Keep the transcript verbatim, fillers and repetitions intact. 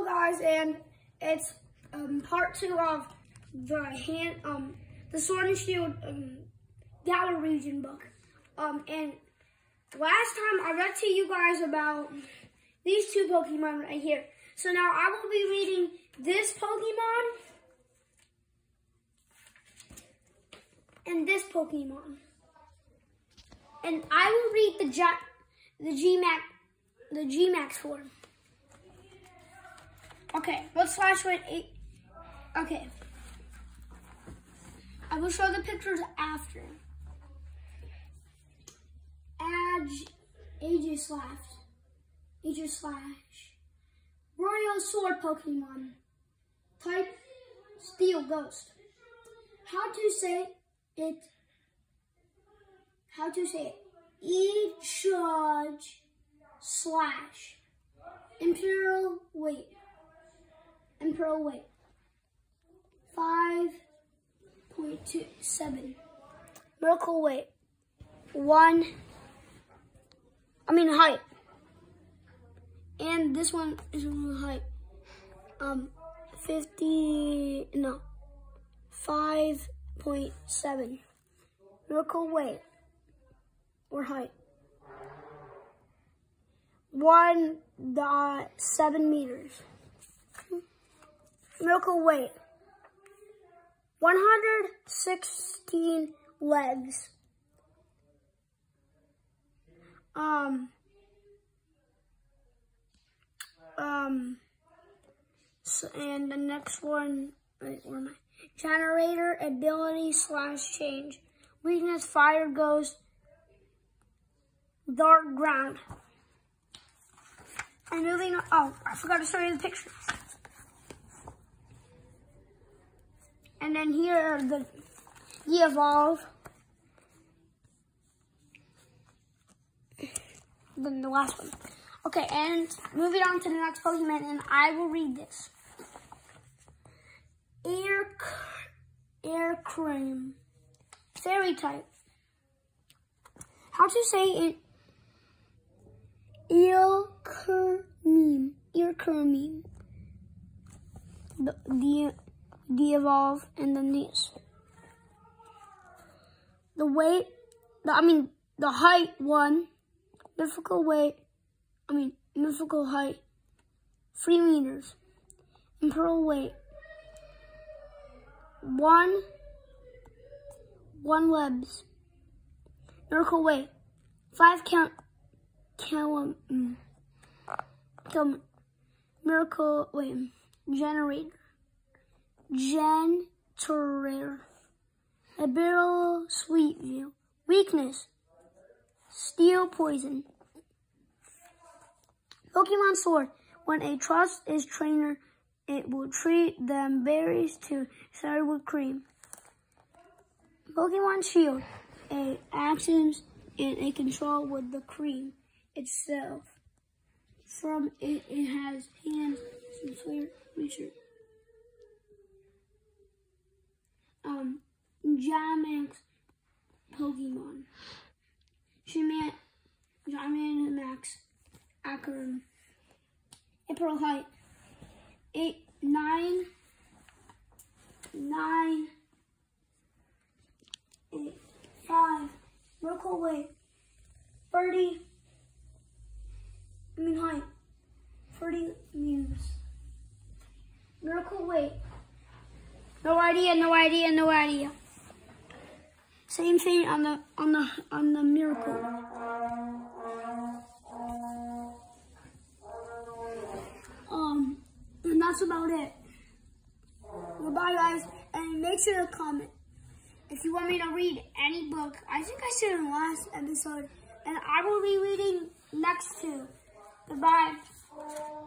Hello guys, and it's um, part two of the hand, um, the Sword and Shield um, Galar region book. Um, and last time I read to you guys about these two Pokemon right here. So now I will be reading this Pokemon and this Pokemon, and I will read the G the G Max the G Max form. Okay, let's slash with eight. Okay. I will show the pictures after. Add A J Slash. A J Slash. Royal Sword Pokemon. Type Steel Ghost. How to say it? How to say it? E-Charge Slash. Imperial Weight. Imperial Weight. five point two seven. Miracle Weight. One. I mean height. And this one is height. Um, fifty. No. five point seven. Miracle Weight. Or height. one point seven meters. Miracle Weight. one hundred sixteen legs. Um. Um. So, and the next one, wait, where am I? Generator ability slash change. Weakness, fire, ghost, dark ground. And moving on. Oh, I forgot to show you the pictures. And then here are the, the evolve. Then the last one. Okay, and moving on to the next Pokemon, and I will read this. Air, air cream. Fairy type. How to say it? Earcurmeme. Earcurmeme. The, the The evolve, and then these. The weight, the, I mean, the height one, mythical weight, I mean, mythical height, three meters. Imperial weight, one, one lebs. Miracle weight, five count, count, um, count, miracle weight, generator. Generator. Ability Sweet View. Weakness. Steel Poison. Pokemon Sword. When a trust is trainer, it will treat them berries to start with cream. Pokemon Shield. A actions and a control with the cream itself. From it, it has hands and flair research. Um, Gigantamax Pokemon. Gigantamax Gigantamax Acronym. April height. Eight, nine, nine, eight, five. Miracle weight. thirty. I mean height. thirty meters. Miracle weight. No idea, no idea, no idea. Same thing on the on the on the miracle. Um, and that's about it. Goodbye, guys, and make sure to comment if you want me to read any book. I think I said in the last episode, and I will be reading next two. Goodbye.